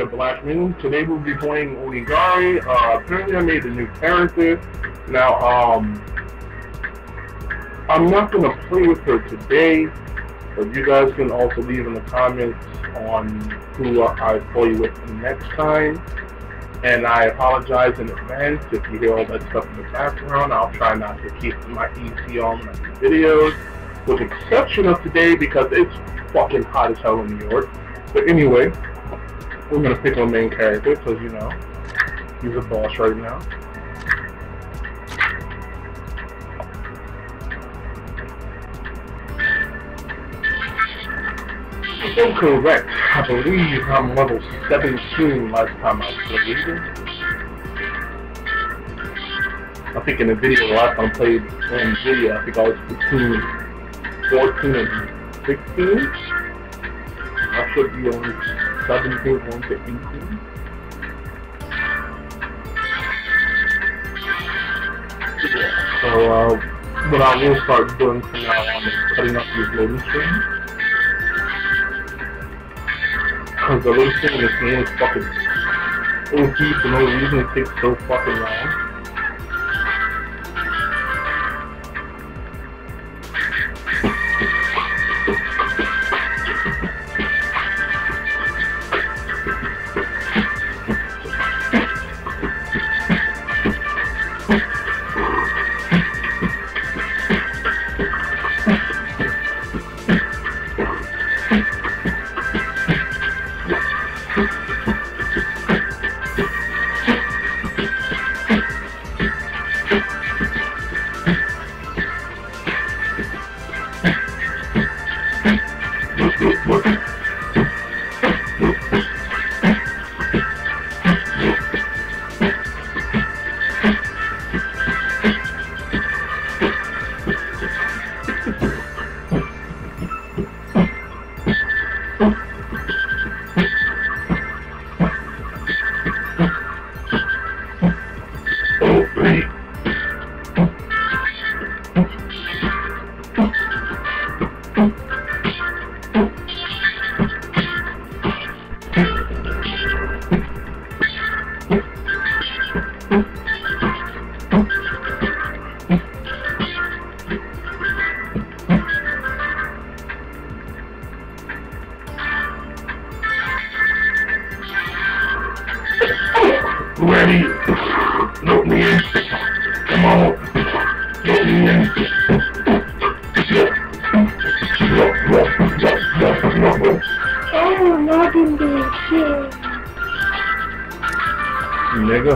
Black Moon. Today we'll be playing Onigari. Apparently I made a new character. Now, I'm not going to play with her today, but you guys can also leave in the comments on who I play with next time. And I apologize in advance if you hear all that stuff in the background. I'll try not to keep my EC on my videos, with the exception of today because it's fucking hot as hell in New York. But anyway, we're gonna pick our main character because, you know, he's a boss right now. Incorrect. I believe I'm level 17 last time I played. I think in the video, the last time I played in video, I think I was between 14 and 16. I should be on 17 going to 18. So, what I will start doing from now on is cutting up these loading screens. Because the loading screen in this game is fucking OP for no reason. It takes so fucking long. Ready? Look me in. Come on. Look me in. Oh, nothing good shit. Nigga.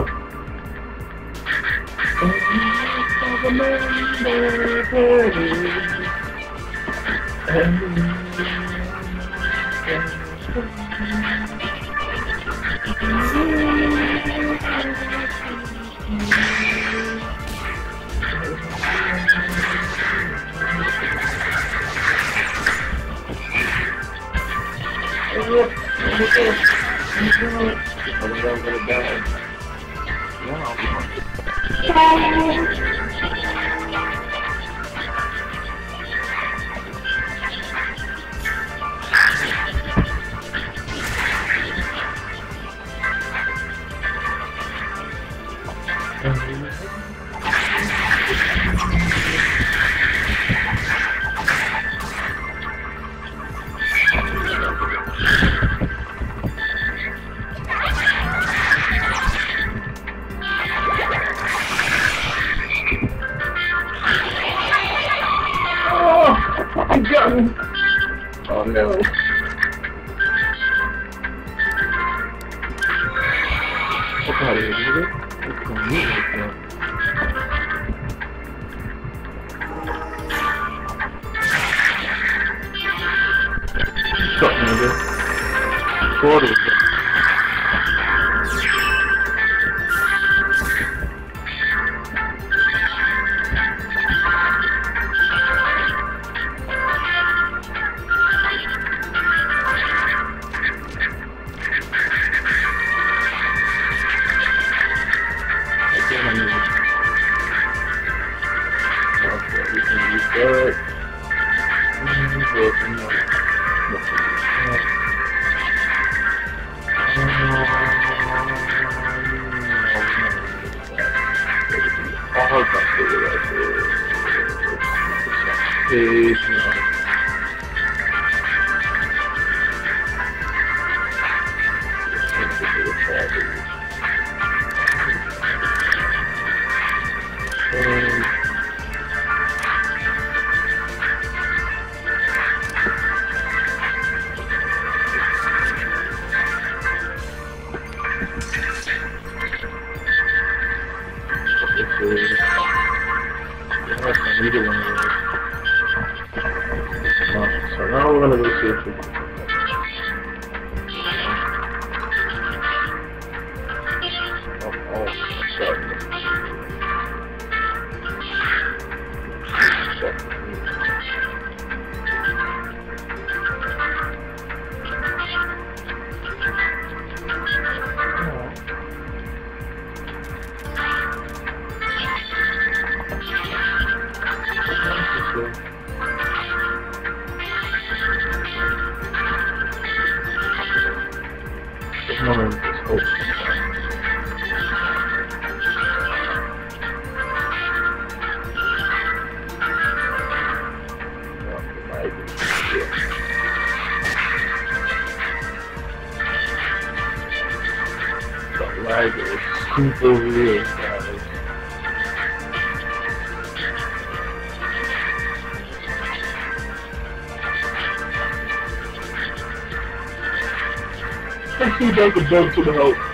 Oh no. What's out of here, dude? What's going on like that? What's up, nigga? What is it? page, you know. Neither one of those. So now we're going to go see if we can. Lag is super real, guys. Let's see if I can bug to the help.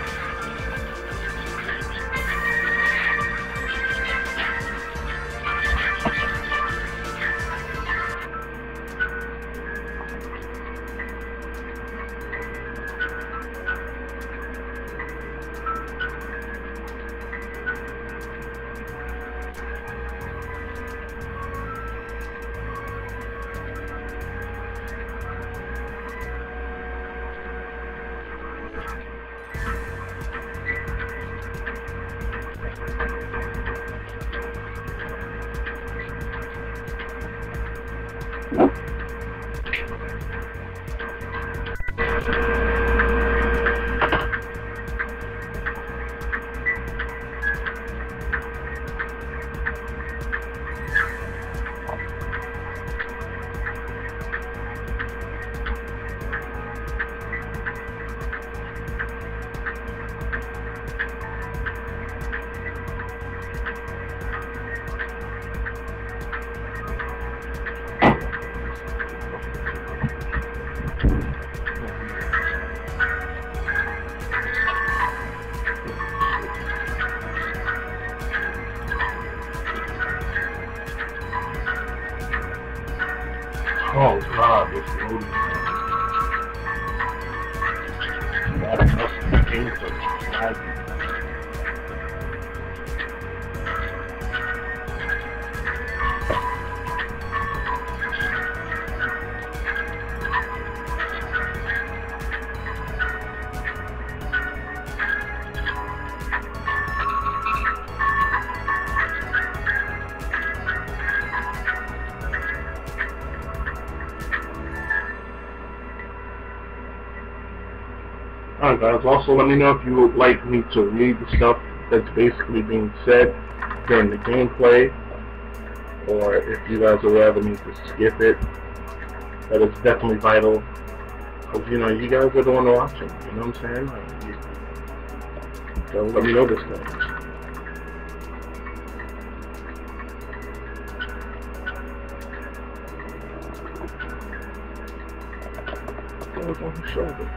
Oh god, it's loading. That must be painful. Alright guys, also let me know if you would like me to read the stuff that's basically being said during the gameplay, or if you guys would rather me to skip it. That is definitely vital, because you know, you guys are the one watching, you know what I'm saying? Like, so let me know this thing. What's on his shoulder?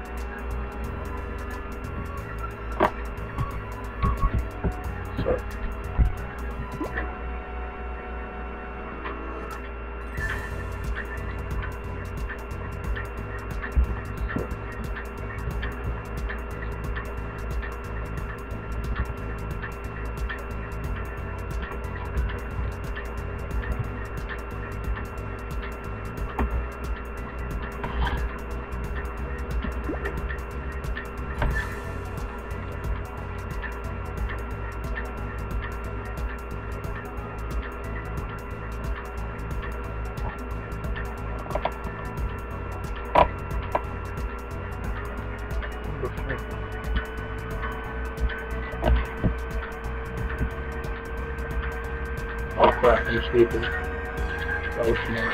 Oh crap, I'm sleeping. That was smart.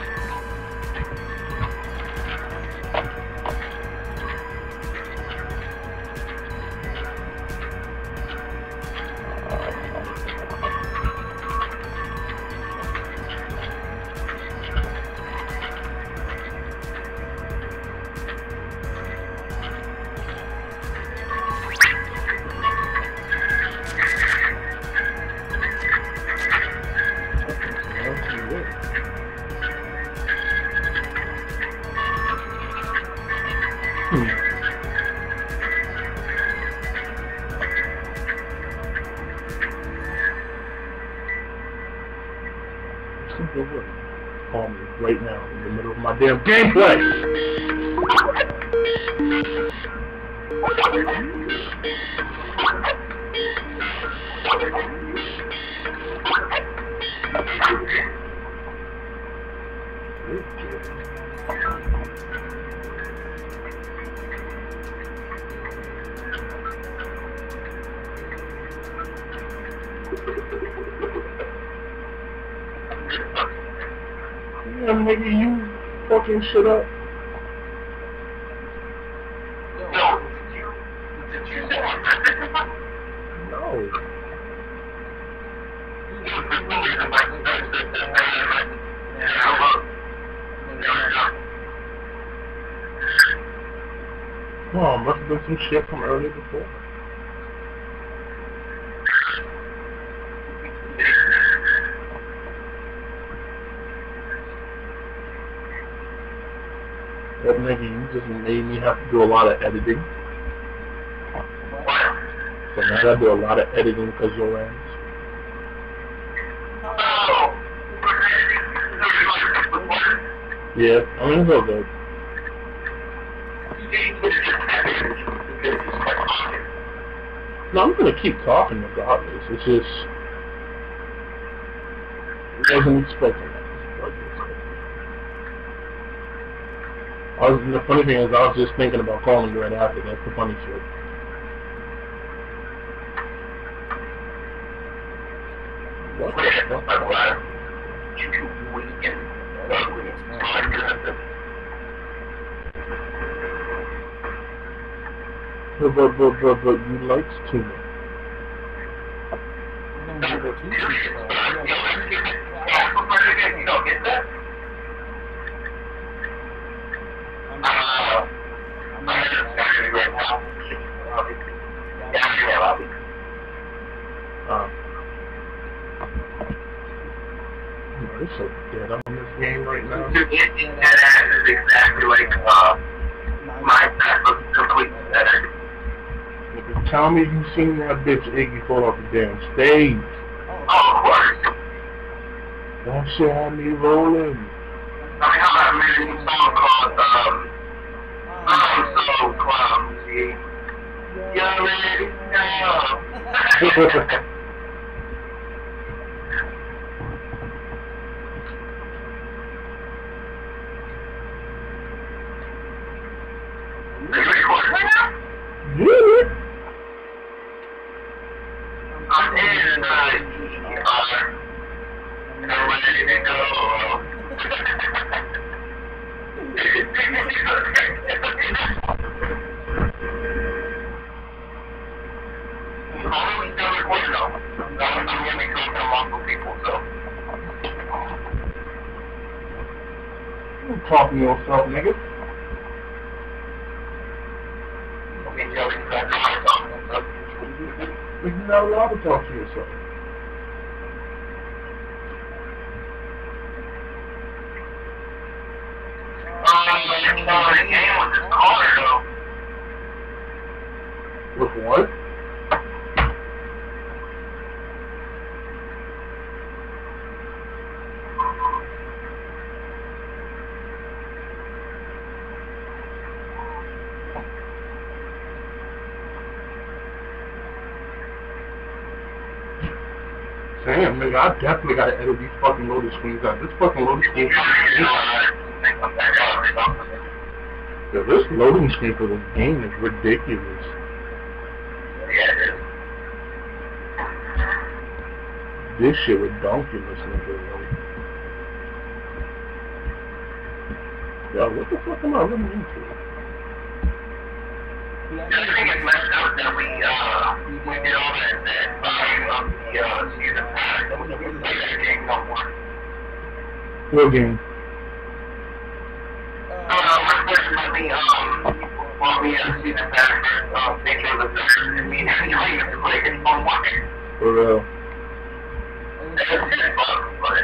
Call me right now in the middle of my damn gameplay. Yeah, nigga, you fucking shit up. No. Oh, must have been some shit from earlier before. That nigga, you just made me have to do a lot of editing. So now I gotta do a lot of editing because your ass. Yeah, I mean, it's all good. No, I'm gonna keep talking regardless. It's just, I wasn't expecting that. The funny thing is, I was just thinking about calling you right after. That's the funny shit. What the fuck? But you likes too much. It's so dead on this game right now. That ass is exactly like my ass looks completely better. Tell me you seen that bitch Iggy fall off the damn stage. Oh, of course. That shit had me rolling. I have that amazing song called I'm So Clumsy. You already know. I'm in the ER. And I'm ready to go. I'm always still recording though. I'm getting come from multiple people, so. You talking to yourself, nigga. But you're not allowed to talk to yourself. With what? Damn, nigga, I definitely gotta edit these fucking loaded screens out. This fucking loading screen. Yo, this loading screen for this game is ridiculous. This shit ridiculous, nigga. Yo, what the fuck am I running into? I think it's messed up that we did all that value of the season pass, and we didn't play that game no more. What game? First question might be, well, we had season pass, nature of the third, and we didn't even play it no more. For real. That's $10, but...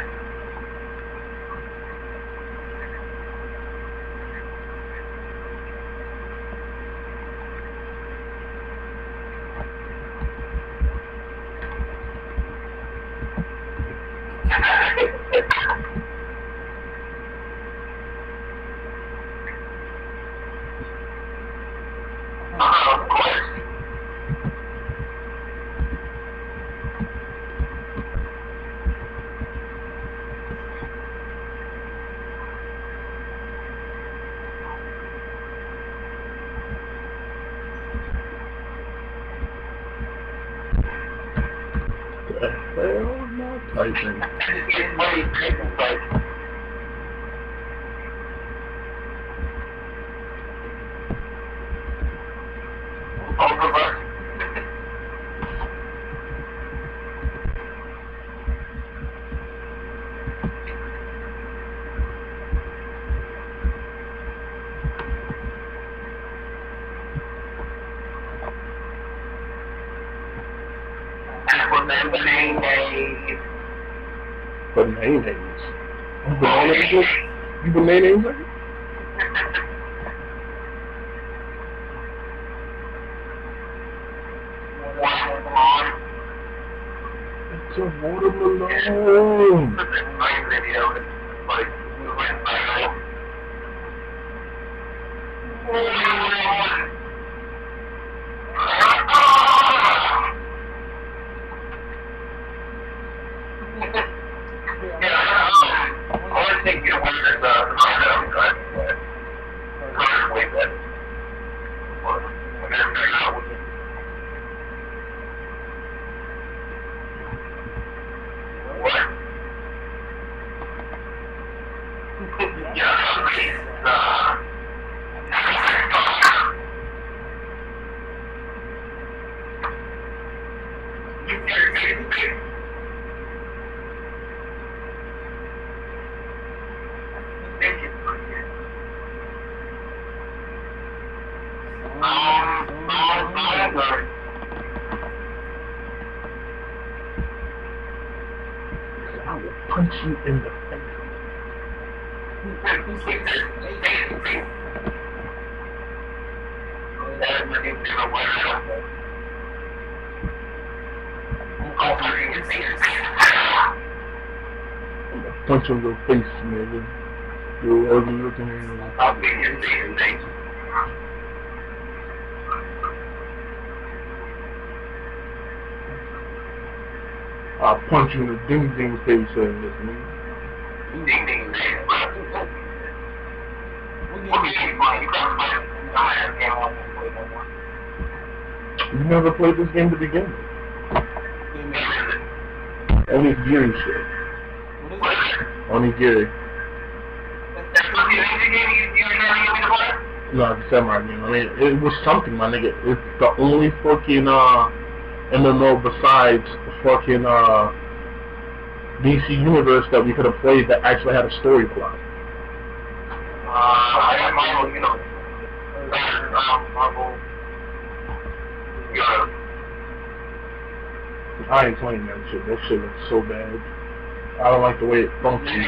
Of course. The hell am I typing? It's funny, but... Bananas. Bananas? You bananas? It's a watermelon. I will punch you in the face. I'm gonna punch you in your face, nigga. You ugly looking animal. I'll be your thing. I'll punch you in the ding-ding face, nigga. Ding. You never played this game to begin with. Only Geary shit. Only Geary. No, it's semi game. I mean, it was something, my nigga. It's the only fucking MMO besides fucking DC Universe that we could have played that actually had a story plot. I got Marvel, you know. Marvel. I ain't playing that shit. That shit looks so bad. I don't like the way it functions.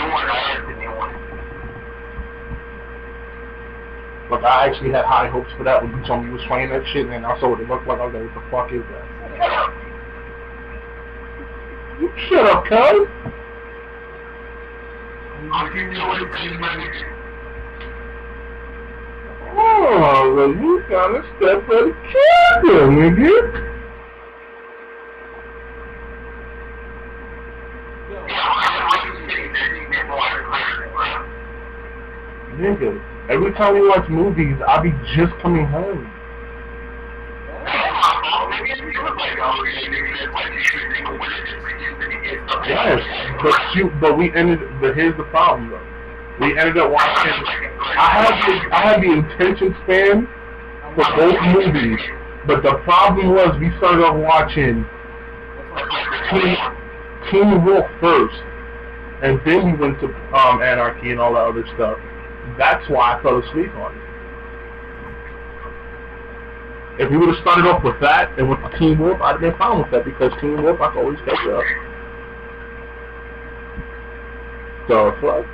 Look, I actually had high hopes for that when you told me you was playing that shit, and then I saw what it looked like. I was like, what the fuck is that? You shut up, cuz! Oh, well, you gotta step at the camera, nigga! Nigga, every time we watch movies, I be just coming home. Yes, but here's the problem though. We ended up watching I had the attention span for both movies, but the problem was we started off watching Teen Wolf first, and then we went to Anarchy and all that other stuff. That's why I fell asleep on it. If we would have started off with that and with Teen Wolf, I'd have been fine with that because Teen Wolf I could always catch up. So it's like,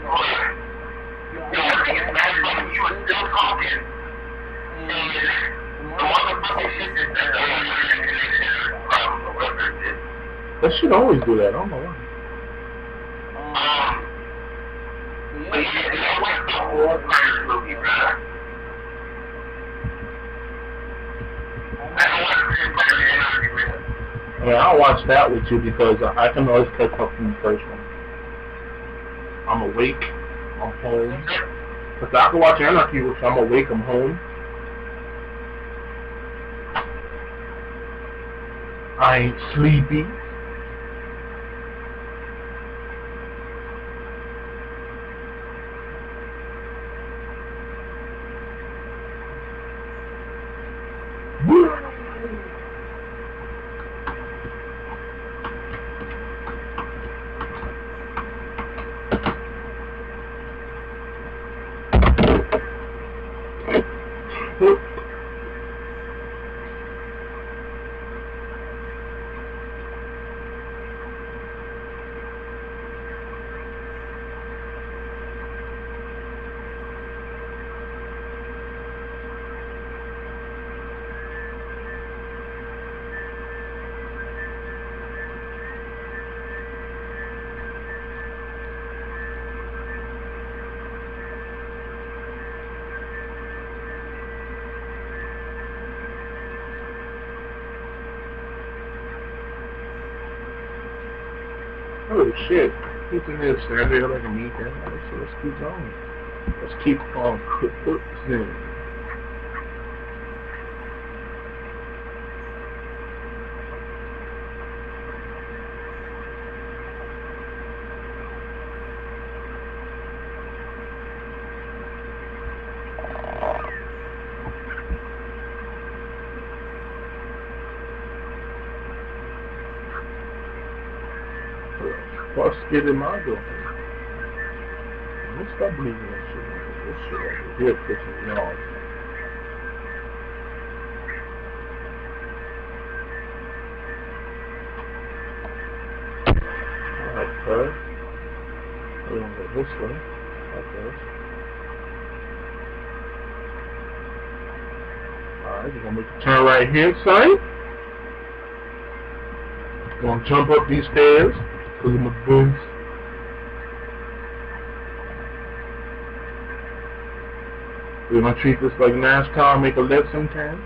that should always do that. I don't know why. I mean, I'll watch that with you because I can always catch up from the first one. I'm awake, I'm home. Because I can watch Anarchy, which I'm awake, I'm home. I ain't sleepy. Oh shit, he's in there standing there like a meat guy. So let's keep going. Let's keep on cooking. What's getting my door? Let's stop believing that shit. This shit over here pissing me off. Alright, bud. We're gonna go this way. Like this. Alright, we're gonna make a turn right here, son. Gonna jump up these stairs. Because of my boots. We're gonna treat this like NASCAR, make a left sometime.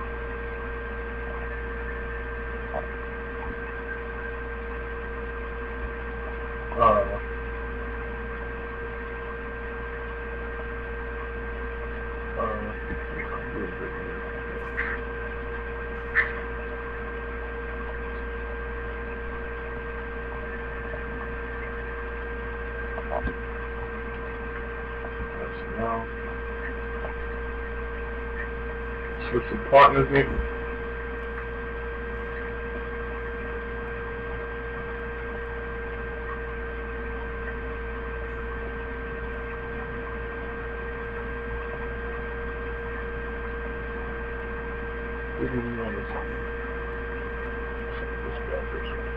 Now, switch some partners in. This is on this side. Let's grab this one.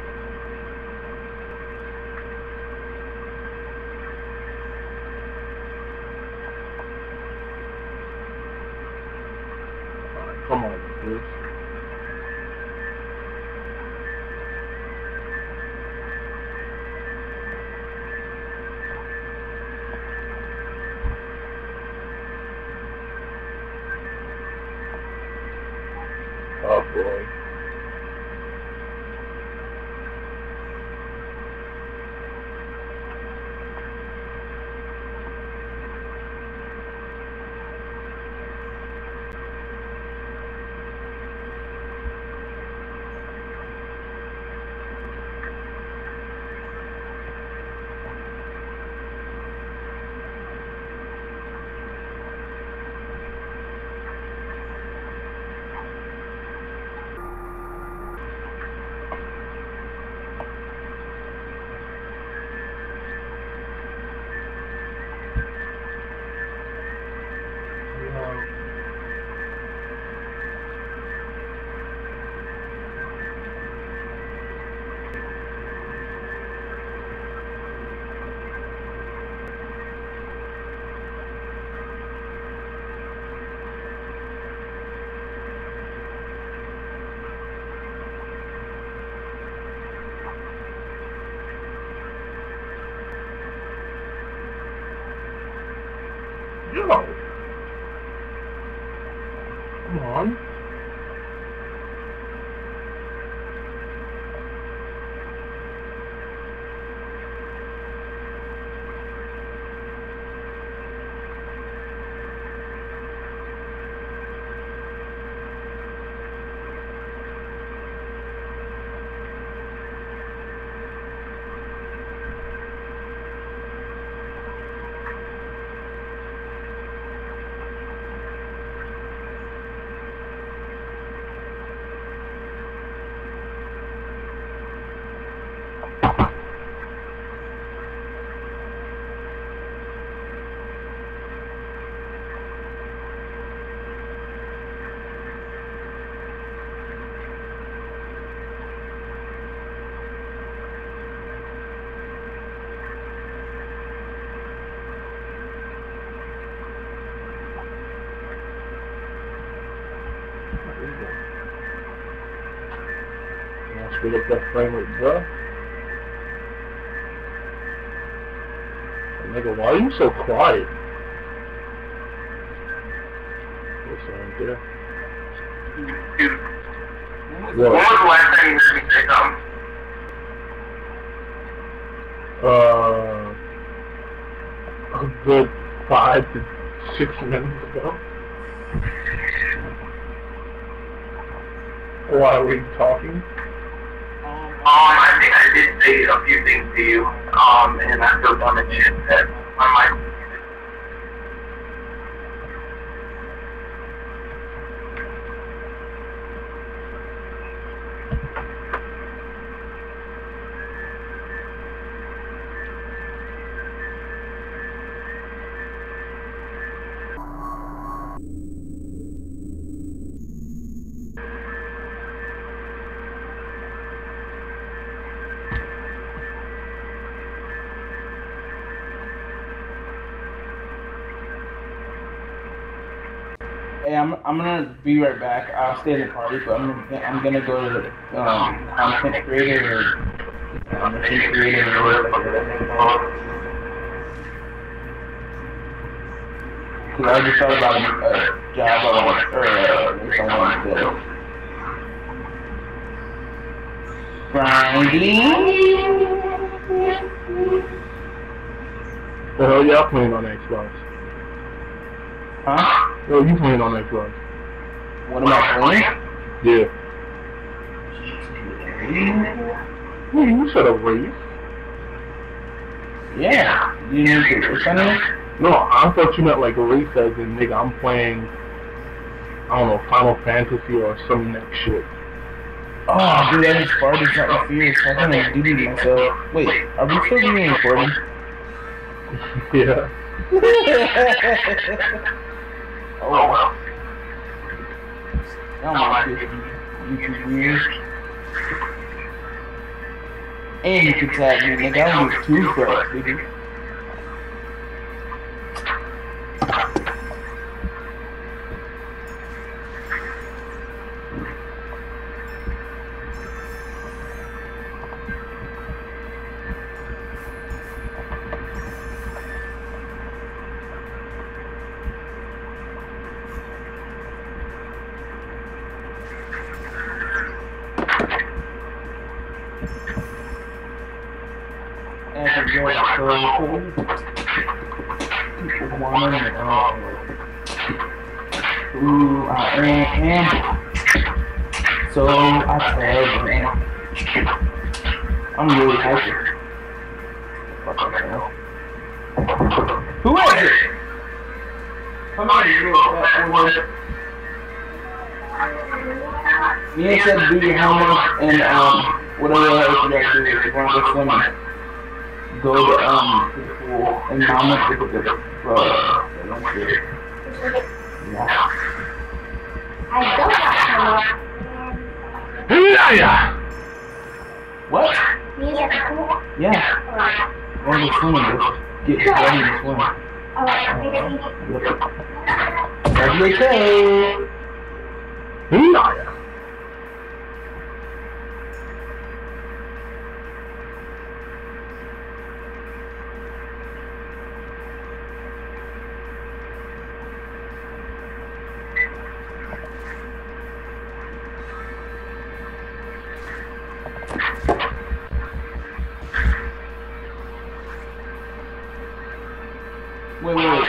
Come on, please. Oh boy. Yo. Come on. Now speed up that frame rate, bro. Nigga, why are you so quiet? What's on there? What was the last time you heard me say something? A good 5 to 6 minutes ago. Why were you talking? I think I did say a few things to you, and I still done it shit that my mind. Hey, I'm gonna be right back. I'll stay in the party, but I'm gonna go to the content creator or machine creator or whatever. Cause I just thought about a job I want or someone to grinding. The hell y'all playing on Xbox? Huh? Yo, you playing on Xbox? What am I playing? Yeah. Hey, you said a race? Yeah. You need to race on it? No, I thought you meant like a race as in, nigga, I'm playing, I don't know, Final Fantasy or some next shit. Oh, dude, I just farted something fierce. I think I deleted myself. Wait, are we still being recorded? Yeah. Oh well. Oh my goodness, YouTube viewers. And you can tag me, nigga. I was 2 strikes, nigga. Ooh, I am. So I tell man. I'm really hyper. Who is it? Come on, you little fat boy. Me and said do your homework and whatever else you guys do. If you want to go swimming, go to the pool and mama look at the yeah. I don't have Yeah. What? me at the pool. Yeah. I want to go swimming, bitch. Get ready to swim. That'll be okay. Yeah.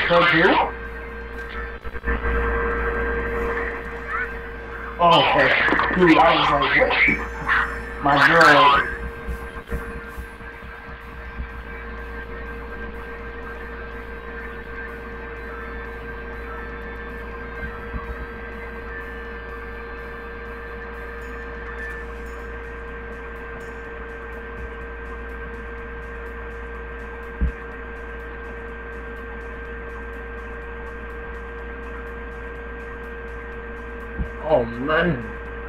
Craig who? Oh, okay. Dude, I was like, what? My girl. Oh man.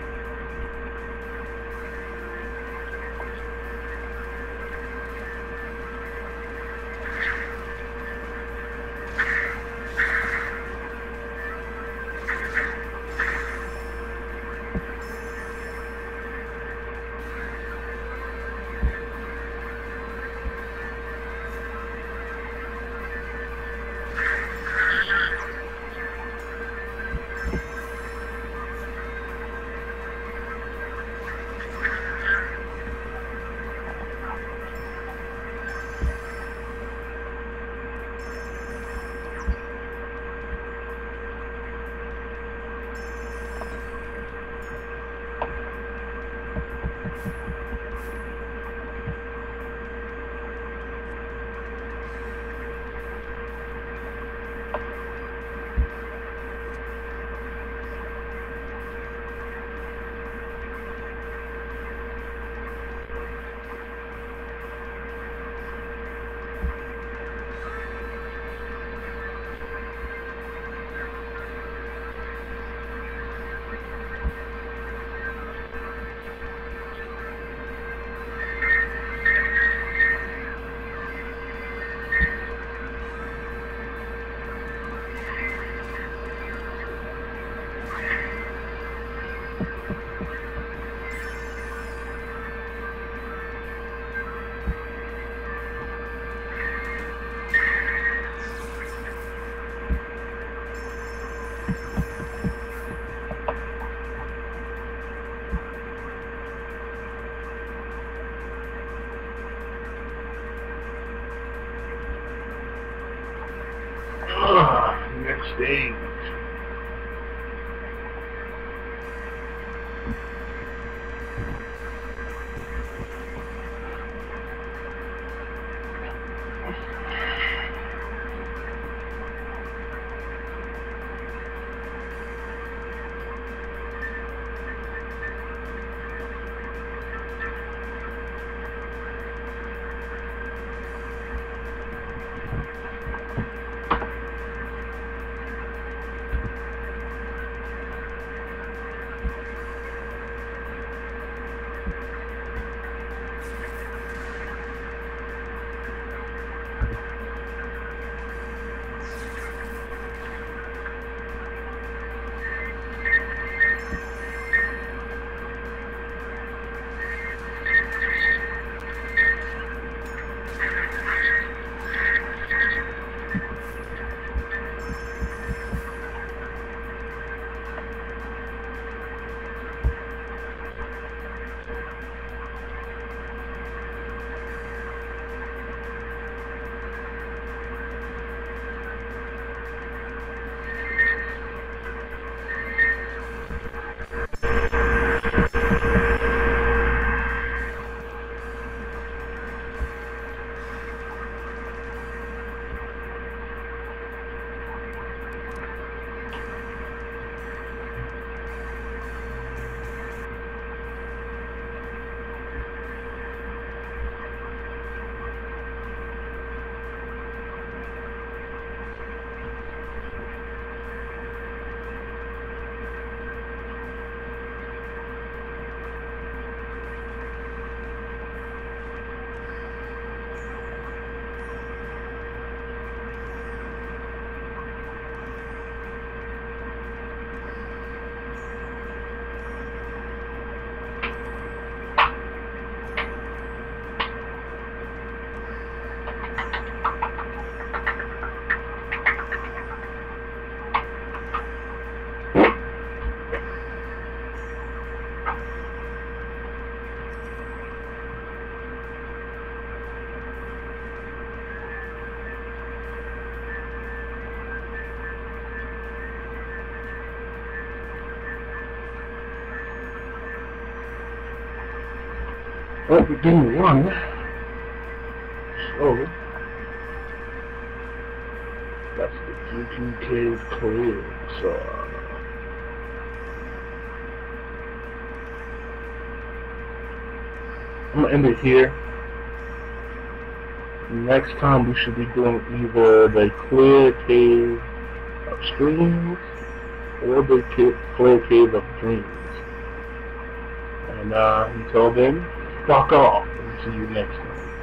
Next stage. Well, we didn't one. So that's the Juju Cave cleared. So I'm gonna end it here. Next time we should be doing either the clear cave of streams or the clear cave of dreams. And until then, fuck off and see you next time.